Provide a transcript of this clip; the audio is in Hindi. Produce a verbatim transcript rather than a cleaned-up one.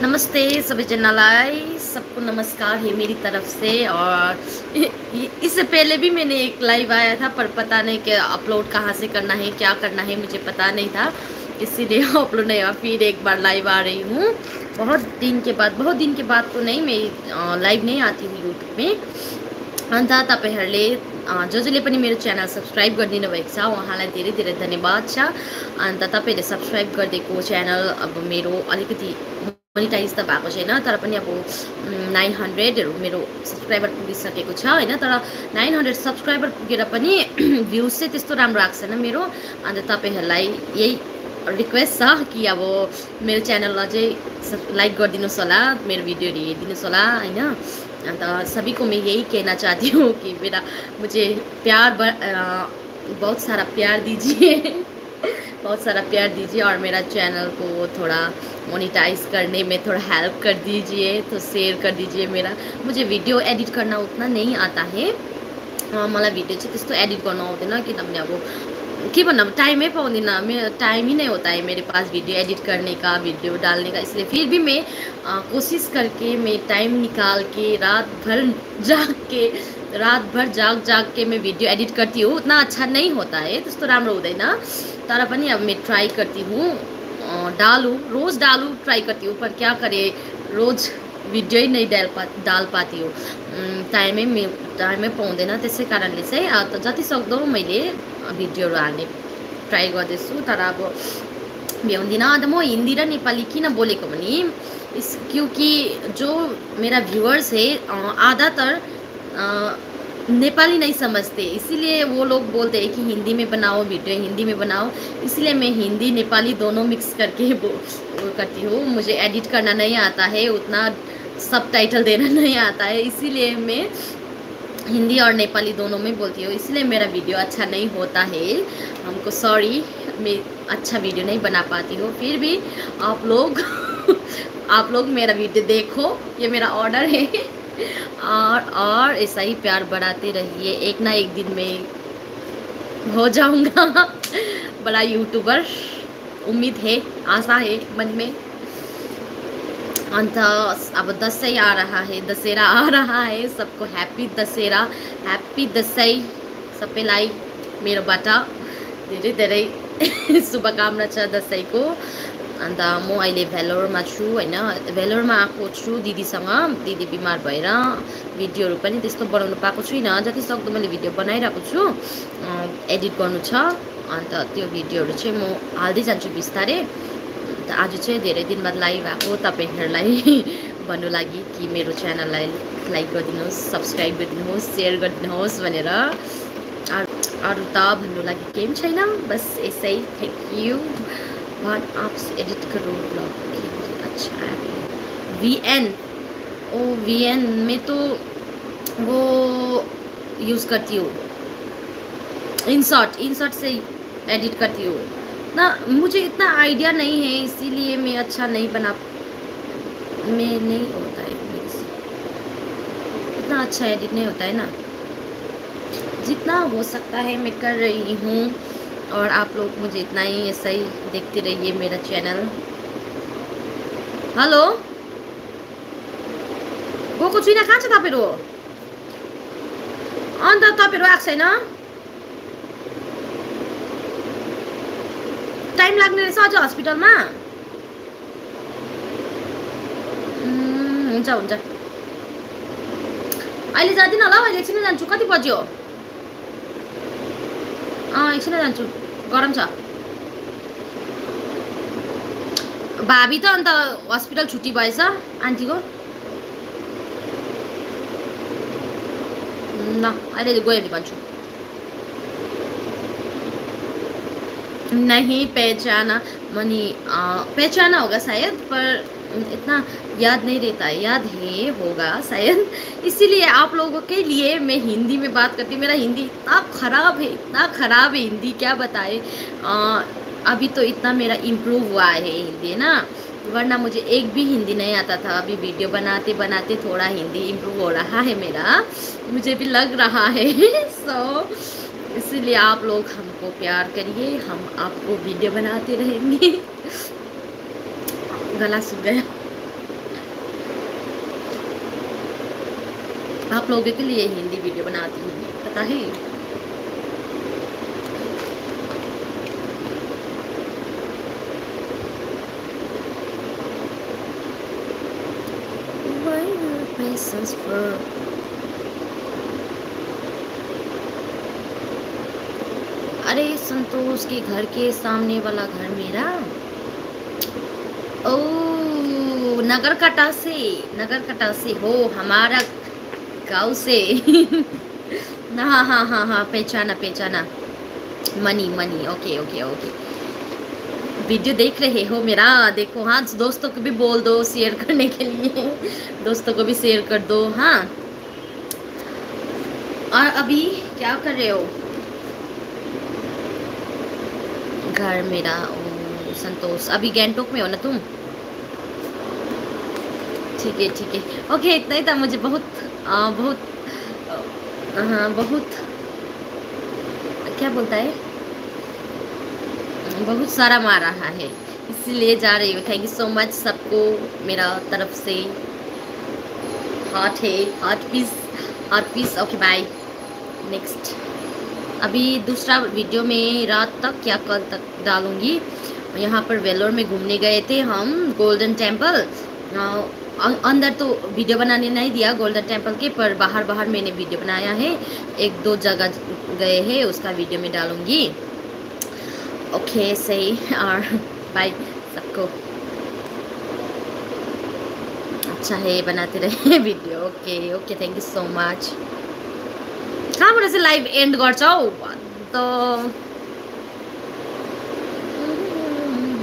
नमस्ते सभी जनालाई, सबको नमस्कार है मेरी तरफ से। और इससे पहले भी मैंने एक लाइव आया था, पर पता नहीं कि अपलोड कहाँ से करना है, क्या करना है, मुझे पता नहीं था, इसीलिए अपलोड नहीं हुआ। फिर एक बार लाइव आ रही हूँ बहुत दिन के बाद। बहुत दिन के बाद तो नहीं, मैं लाइव नहीं आती हूँ यूट्यूब में। अन्त तपाईँहरूले जो जसले पनि मेरो च्यानल सब्सक्राइब गरिदिनु भएको छ उहाँलाई धेरै धेरै धन्यवाद छ। अन्त तपाईँहरूले सब्सक्राइब गरिदिएको च्यानल अब मेरो अलिकति मोनिटाइज त भएको छैन, तर पनि अब नाइन हन्ड्रेडहरू मेरो सब्सक्राइबर पुगिसकेको छ होइन। तर नाइन हन्ड्रेड सब्सक्राइबर पुगेर पनि भ्युज चाहिँ त्यस्तो राम्रो आएको छैन मेरो। अन्त तपाईँहरूलाई यही रिक्वेस्ट छ कि अब मेरो च्यानललाई चाहिँ लाइक गरिदिनुहोस् होला, मेरो भिडियोहरू हेरिदिनुहोस् होला होइन। अन्त सभी को मैं यही कहना चाहती हूँ कि मेरा मुझे प्यार बहुत सारा प्यार दीजिए बहुत सारा प्यार दीजिए और मेरा चैनल को थोड़ा मोनेटाइज करने में थोड़ा हेल्प कर दीजिए, तो शेयर कर दीजिए। मेरा मुझे वीडियो एडिट करना उतना नहीं आता है, मलाई भिडियो चाहिँ त्यस्तो एडिट गर्न आउँदैन, किनभने अब के भन्नु, टाइमै पाउँदिनँ, मेरो टाइम ही नहीं होता है मेरे पास वीडियो एडिट करने का, वीडियो डालने का। इसलिए फिर भी मैं आ, कोशिश करके मैं टाइम निकाल के रात भर जाग के रात भर जाग जाग के मैं वीडियो एडिट करती हूँ। उतना अच्छा नहीं होता है, त्यस्तो राम्रो हुँदैन, तर पनि अब मैं ट्राई करती हूँ, डालूँ, रोज़ डालूँ, ट्राई करती हूँ। पर क्या करे, रोज़ भिडियो ही नहीं डाल पा डाल पाती हूँ, टाइमै टाइमै पाउँदैन। त्यसै कारणले चाहिँ जति सक्दो मैले भिडियोहरू हाल्ने ट्राई गर्दैछु, तर अब भ्याउँदिनँ। अन्त म हिन्दी र नेपाली किन बोलेको भने इस क्योंकि जो मेरा व्यूअर्स है आधातर नेपाली नहीं समझते, इसीलिए वो लोग बोलते हैं कि हिंदी में बनाओ वीडियो, हिंदी में बनाओ। इसलिए मैं हिंदी नेपाली दोनों मिक्स करके वो करती हूँ। मुझे एडिट करना नहीं आता है, उतना सब टाइटल देना नहीं आता है, इसीलिए मैं हिंदी और नेपाली दोनों में बोलती हूँ। इसलिए मेरा वीडियो अच्छा नहीं होता है, हमको सॉरी, मैं अच्छा वीडियो नहीं बना पाती हूँ। फिर भी आप लोग आप लोग मेरा वीडियो देखो, ये मेरा ऑर्डर है। और और ऐसा ही प्यार बढ़ाते रहिए, एक ना एक दिन में हो जाऊंगा बड़ा यूट्यूबर, उम्मीद है, आशा है मन में। अन्त अब दसैँ आ रहा है, दशहरा आ रहा है, सबको हैप्पी दशहरा, हैप्पी दसैँ सबैलाई मेरोबाट धेरै धेरै शुभकामना छ दसैँको। अन्त म अहिले भेलोरमा छु होइन, भेलोरमा आएको छु दिदीसँग, दिदी बिमार भएर भिडियोहरू पनि त्यस्तो बनाउनु पाएको छुइनँ, जति सक्दो मैले भिडियो बनाइरहेको छु, एडिट गर्नु छ। अन्त त्यो भिडियोहरू चाहिँ म हाल्दै जान्छु बिस्तारै। अन्त आज चाहिँ धेरै दिन बाद लाइभ आएको तपाईँहरूलाई भन्नु लागि कि मेरो च्यानललाई लाइक गरिदिनुहोस्, सब्सक्राइब गरिदिनुहोस्, सेयर गरिदिनुहोस् भनेर। अरू त भन्नु लागि केही पनि छैन, बस यसै, थ्याङ्क यू। वन आप एडिट करो ब्लॉग, अच्छा है। V N O V N में तो वो यूज़ करती हूँ, इनशॉट इनशॉट से एडिट करती हूँ ना, मुझे इतना आइडिया नहीं है, इसीलिए मैं अच्छा नहीं बना, मैं नहीं होता है मेरे से, इतना अच्छा एडिट नहीं होता है ना। जितना हो सकता है मैं कर रही हूँ, और आप लोग मुझे इतना ही ऐसा ही देखते रहिए मेरा चैनल। हेलो, गएको छुइनँ, कहाँ छ तपाईँहरू? अन्त तपाईँहरू आएको छैन? टाइम लाग्ने रहेछ अझ हस्पिटलमा? हुन्छ हुन्छ, अहिले जाँदिनँ होला, अहिले एकछिन जान्छु। कति बज्यो? अँ एकछिन जान्छु, गरम छ। भाबी त अन्त हस्पिटल छुट्टी भएछ आन्टीको, ल अहिले गयो भने भन्छु। नहीं पहचाना मनी, पहचाना होगा शायद, पर इतना याद नहीं रहता है, याद है होगा शायद, इसीलिए आप लोगों के लिए मैं हिंदी में बात करती हूँ। मेरा हिंदी इतना ख़राब है, इतना ख़राब है हिंदी, क्या बताए। अभी तो इतना मेरा इम्प्रूव हुआ है हिंदी ना, वरना मुझे एक भी हिंदी नहीं आता था। अभी वीडियो बनाते बनाते थोड़ा हिंदी इम्प्रूव हो रहा है मेरा, मुझे भी लग रहा है। सो इसीलिए आप लोग हमको प्यार करिए, हम आपको वीडियो बनाते रहेंगे। गला सूख गया। आप लोगों के लिए हिंदी वीडियो बनाती हूँ, पता है। अरे संतोष के घर के सामने वाला घर मेरा। ओ नगर कटा से, नगर कटा से हो, हमारा गाँव से। हाँ हाँ हाँ हाँ, पहचाना पहचाना। Money money, okay okay okay. Video देख रहे हो मेरा, देखो। हाँ, दोस्तों को भी बोल दो शेयर करने के लिए, दोस्तों को भी शेयर कर दो। हाँ, और अभी क्या कर रहे हो? घर मेरा, ओ संतोष, अभी गैंगटॉक में हो ना तुम? ठीक है ठीक है, ओके। इतना ही था, मुझे बहुत आ, बहुत हाँ बहुत, क्या बोलता है, बहुत सारा मार रहा है, इसीलिए जा रही हूँ। थैंक यू सो मच सबको मेरा तरफ से। हार्ट है, heart piece, heart piece. Okay bye. Next अभी दूसरा वीडियो में रात तक या कल तक डालूंगी। यहाँ पर वेलोर में घूमने गए थे हम, गोल्डन टेम्पल। अंदर तो वीडियो बनाने नहीं दिया गोल्डन टेम्पल के, पर बाहर बाहर मैंने वीडियो बनाया है। एक दो जगह गए हैं, उसका वीडियो में डालूंगी। ओके सही, और बाय सबको। अच्छा है, बनाते रहे video. Okay okay, thank you so much. कहाँबाट चाहिँ लाइभ एन्ड गर्छौ त?